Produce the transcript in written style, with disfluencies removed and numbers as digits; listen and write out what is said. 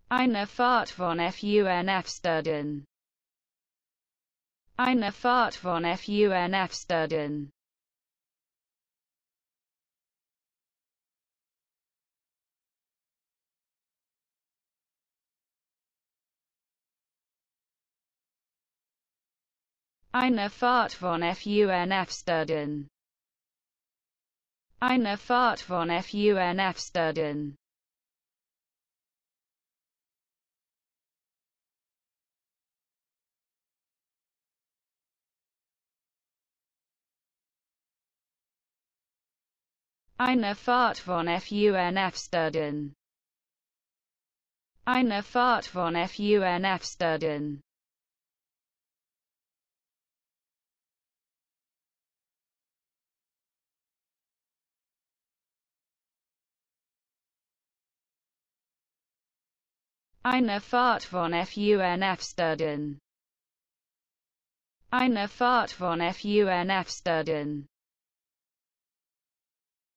Eine Fahrt von FUNF-Studien. Eine Fahrt von FUNF-Studien. Eine Fahrt von FUNF-Studien. Eine Fahrt von FUNF-Studien. Eine Fahrt von FUNF-Studien. Eine Fahrt von FUNF-Studien. Eine Fahrt von FUNF-Studien. Eine Fahrt von FUNF-Studien.